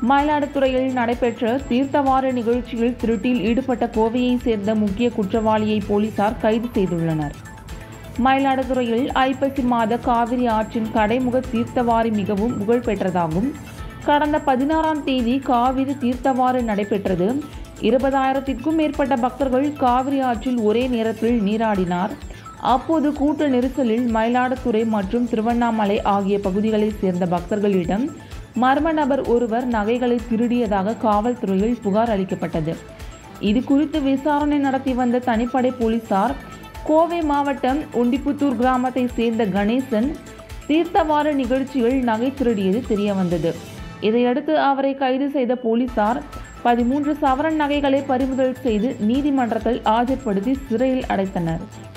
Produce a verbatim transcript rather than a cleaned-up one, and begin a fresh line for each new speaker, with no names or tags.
மயிலாடுதுறையில் நடைபெற்ற தீர்த்தவார நிகழ்ச்சியில் திருட்டில் ஈடுபட்ட கோவையைச் சேர்ந்த முக்கிய குற்றவாளியை போலீசார் கைது செய்துள்ளனர். மயிலாடுதுறையில் ஐப்பசி மாத காவிரி ஆற்றின் கடைமுக தீர்த்தவாரி மிகவும் புகழ் பெற்றதாகும். கடந்த பதினாறாம் தேதி காவிரி தீர்த்தவாறு நடைபெற்றது. இருபதாயிரத்திற்கும் மேற்பட்ட பக்தர்கள் காவிரி ஆற்றில் ஒரே நேரத்தில் நீராடினார். அப்போது கூட்ட நெரிசலில் மயிலாடுதுறை மற்றும் திருவண்ணாமலை ஆகிய பகுதிகளைச் சேர்ந்த பக்தர்களிடம் மர்ம நபர் ஒருவர் நகைகளை திருடியதாக காவல்துறையில் புகார் அளிக்கப்பட்டது. இது குறித்து விசாரணை நடத்தி வந்த தனிப்படை போலீசார் கோவை மாவட்டம் ஒண்டிப்புத்தூர் கிராமத்தை சேர்ந்த கணேசன் தீர்த்தவார நிகழ்ச்சியில் நகை திருடியது தெரியவந்தது. இதையடுத்து அவரை கைது செய்த போலீசார் பதிமூன்று சவரன் நகைகளை பறிமுதல் செய்து நீதிமன்றத்தில் ஆஜர்படுத்தி சிறையில் அடைத்தனர்.